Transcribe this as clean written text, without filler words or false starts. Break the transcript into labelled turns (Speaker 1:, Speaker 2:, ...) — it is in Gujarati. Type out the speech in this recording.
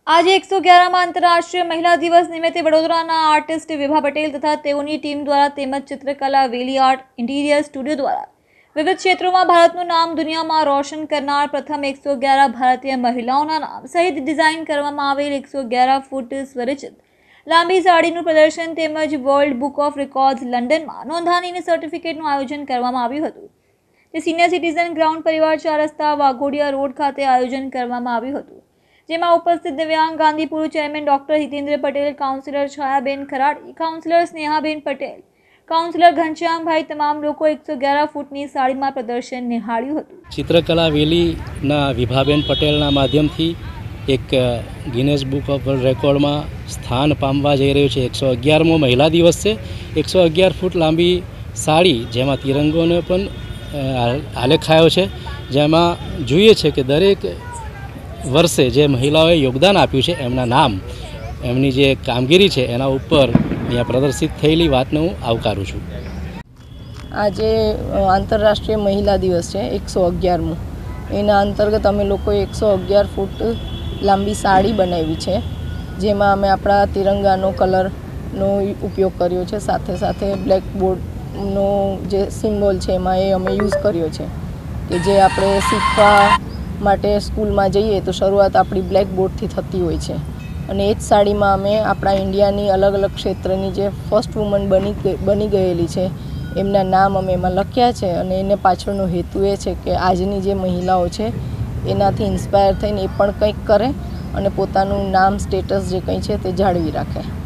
Speaker 1: આજે 111માં આંતરરાષ્ટ્રીય મહિલા દિવસ નિમિત્તે વડોદરાના આર્ટિસ્ટ વિભા પટેલ તથા તેઓની ટીમ દ્વારા તેમજ ચિત્રકલા વેલી આર્ટ ઇન્ટિરિયર સ્ટુડિયો દ્વારા વિવિધ ક્ષેત્રોમાં ભારતનું નામ દુનિયામાં રોશન કરનાર પ્રથમ 111 ભારતીય મહિલાઓના નામ સહિત ડિઝાઇન કરવામાં આવેલ 111 ફૂટ સ્વરચિત લાંબી સાડીનું પ્રદર્શન તેમજ વર્લ્ડ બુક ઓફ રેકોર્ડ્સ લંડનમાં નોંધણીની સર્ટિફિકેટનું આયોજન કરવામાં આવ્યું હતું। તે સિનિયર સિટીઝન ગ્રાઉન્ડ પરિવાર 4 રસ્તા વાઘોડિયા રોડ ખાતે આયોજન કરવામાં આવ્યું હતું, જેમાં ઉપસ્થિત દિવ્યાંગ Gandhipur chairman doctor Hitendra Patel, councillor Chhayaben Kharadi, councillor Snehaben Patel, councillor Ghanshyambhai તમામ લોકો 111 ફૂટની સાડીમાં પ્રદર્શન નિહાળ્યું હતું।
Speaker 2: ચિત્રકલા વેલીના વિભાબેન પટેલના માધ્યમથી એક ગિનેસ બુક ઓફ વર્લ્ડ રેકોર્ડમાં સ્થાન પામવા જઈ રહ્યું છે। 111મો મહિલા દિવસ છે। 111 ફૂટ લાંબી સાડી જેમાં તિરંગોને પણ આલેખાયો છે, જેમાં જોઈએ છે કે દરેક વર્ષે જે મહિલાઓએ યોગદાન આપ્યું છે એમના નામ, એમની જે કામગીરી છે એના ઉપર અહીંયા પ્રદર્શિત થયેલી વાતને હું આવકારું છું।
Speaker 3: આજે આંતરરાષ્ટ્રીય મહિલા દિવસ છે 111મો। એના અંતર્ગત અમે લોકોએ 111 ફૂટ લાંબી સાડી બનાવી છે, જેમાં અમે આપણા તિરંગાનો કલરનો ઉપયોગ કર્યો છે, સાથે સાથે બ્લેકબોર્ડનો જે સિમ્બોલ છે એમાં એ અમે યુઝ કર્યો છે કે જે આપણે શીખવા માટે સ્કૂલમાં જઈએ તો શરૂઆત આપણી બ્લેકબોર્ડથી થતી હોય છે, અને એ જ સાડીમાં અમે આપણા ઇન્ડિયાની અલગ અલગ ક્ષેત્રની જે ફર્સ્ટ વુમન બની ગયેલી છે એમના નામ અમે એમાં લખ્યા છે, અને એને પાછળનો હેતુ એ છે કે આજની જે મહિલાઓ છે એનાથી ઇન્સ્પાયર થઈને એ પણ કંઈક કરે અને પોતાનું નામ, સ્ટેટસ જે કંઈ છે તે જાળવી રાખે।